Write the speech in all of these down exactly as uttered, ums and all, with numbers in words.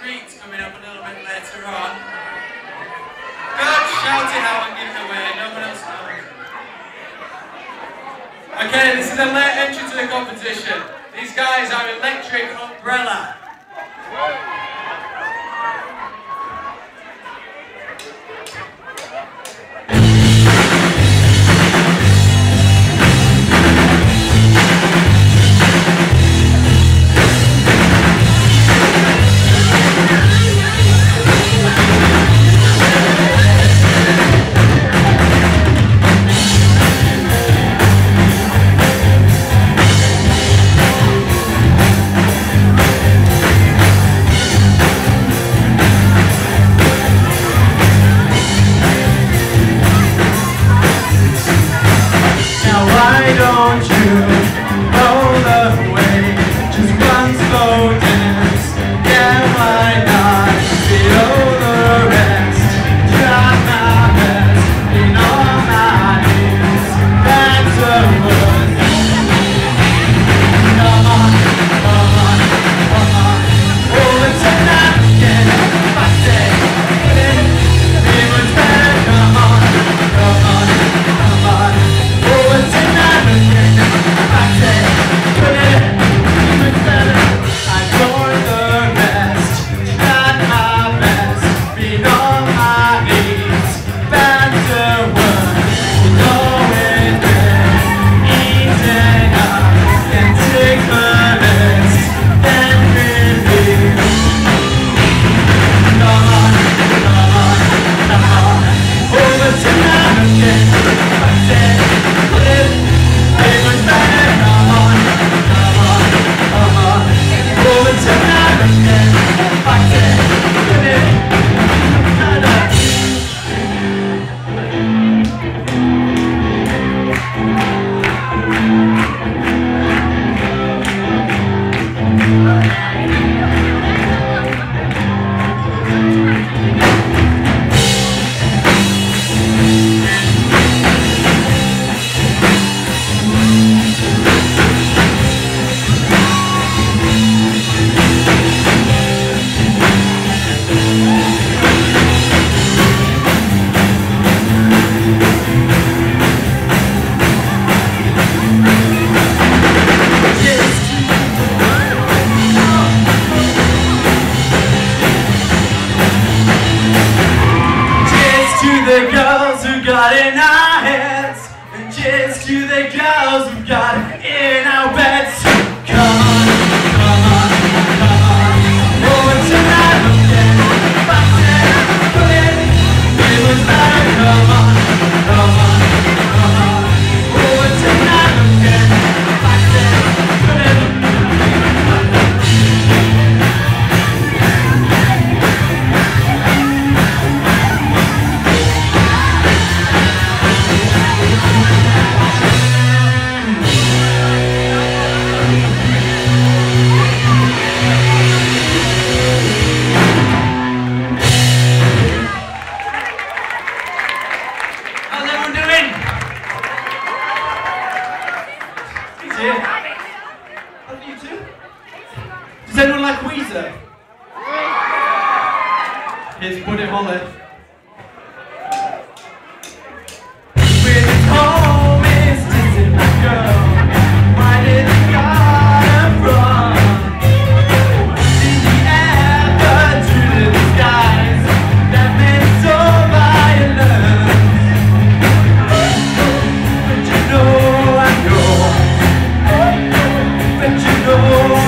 treats coming up a little bit later on. Don't shout it out and give it away, no one else knows. Okay, this is a late entry to the competition. These guys are Electric Umbrella.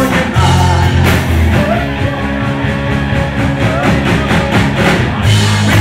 We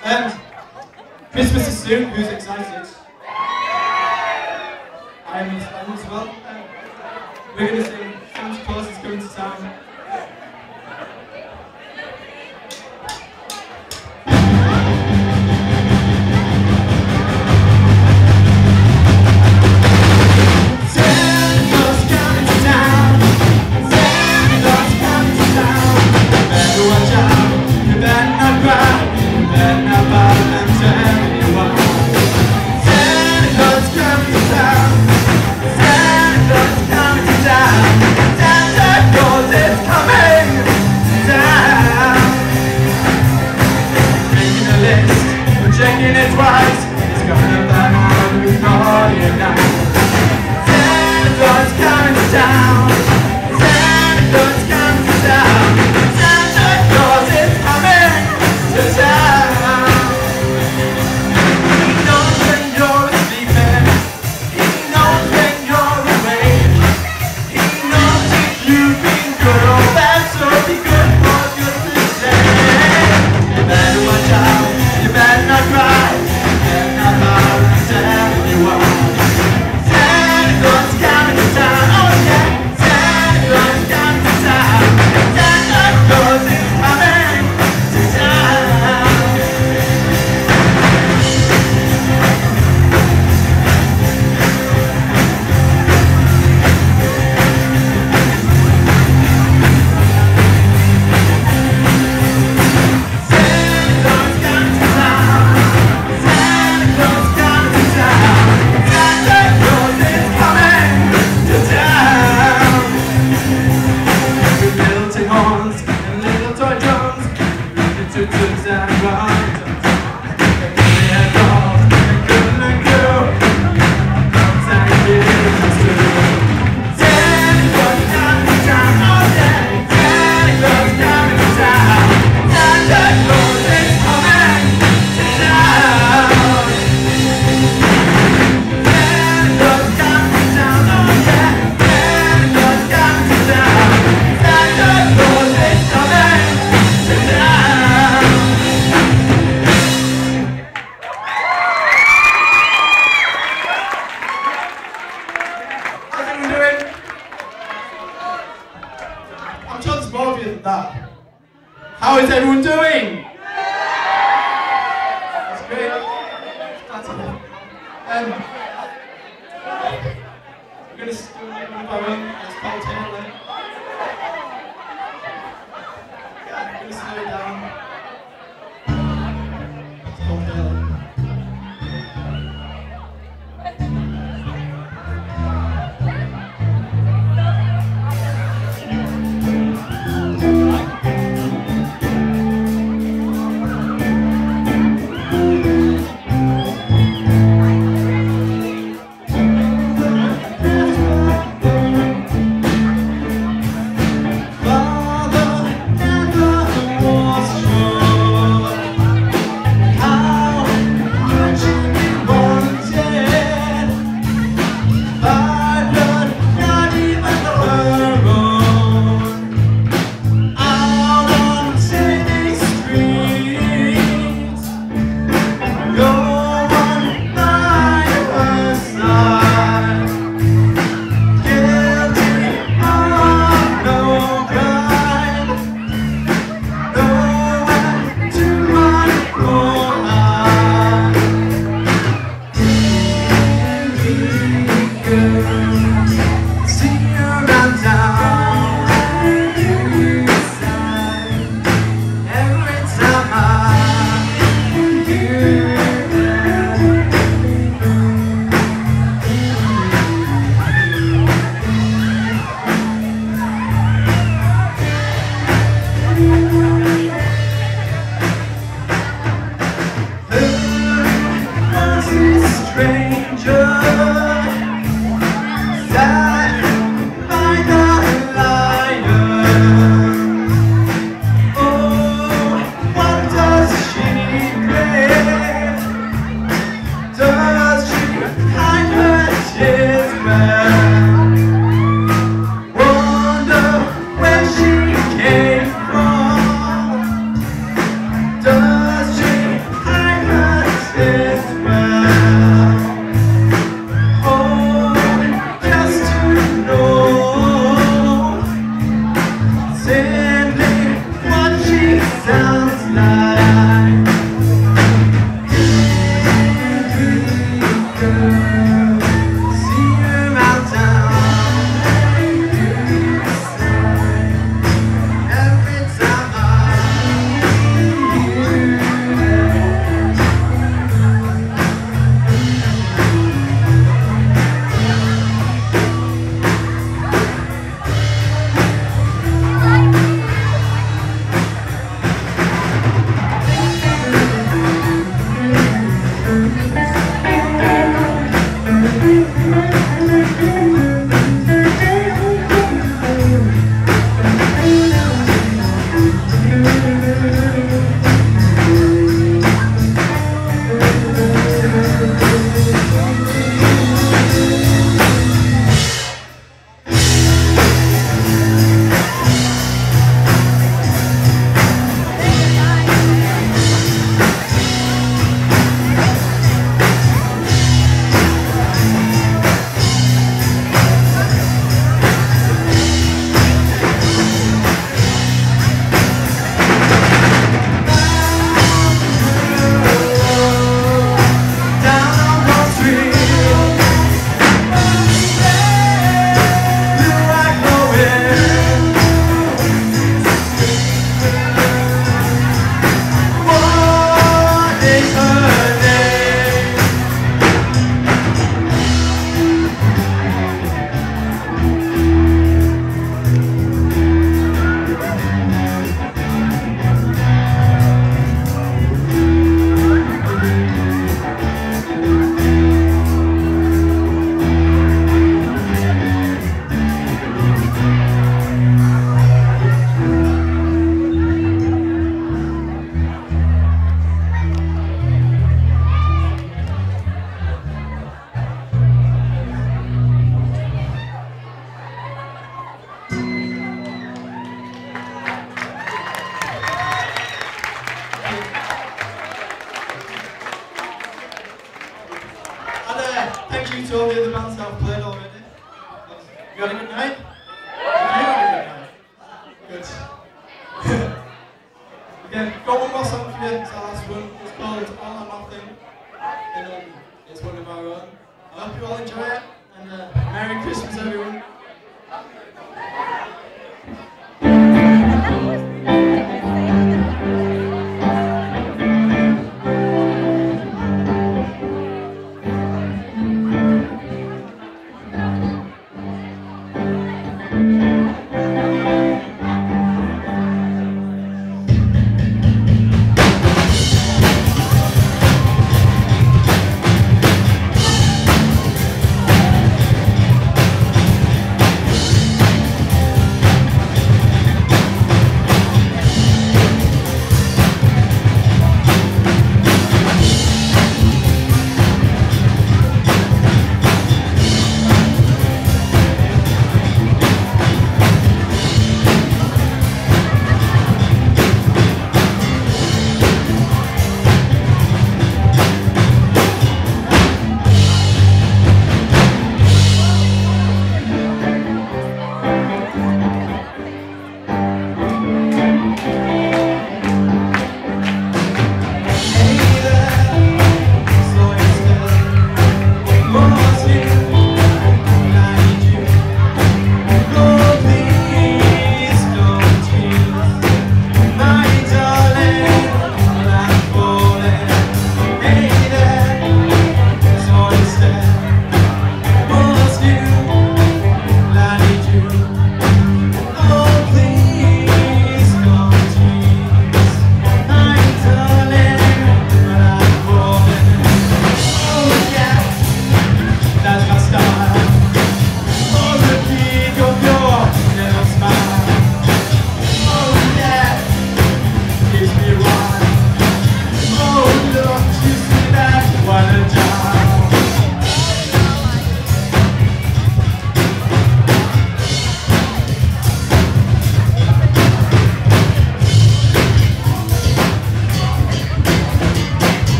Um, Christmas is soon. Who's excited? I am as well. Um, we're going to sing Santa Claus is Coming to Town. Checking it twice, it's gonna burn on before you know. Santa Claus coming to town. Santa Claus coming to town. Santa Claus is coming to town. He knows when you're sleeping. He knows when you're awake. He knows if you've been good or bad, so be good for goodness sake. You better watch out. You better not cry, you better not bow, I'm telling you what. Santa Claus is coming to town, oh yeah. Santa Claus is coming to town. Santa Claus is coming to town. How is everyone doing? That's great. That's it. Um, we're going to do one of our own. It's called Taylor. Yeah, we're going to slow it down. It's called Taylor. Does she thank you to all the other bands that have played already. You had a good night? You had a good night. Good. Again, got one more song for you. It's our last one. It's called All or Nothing. And um, it's one of our own. I hope you all enjoy it. And uh, Merry Christmas, everyone.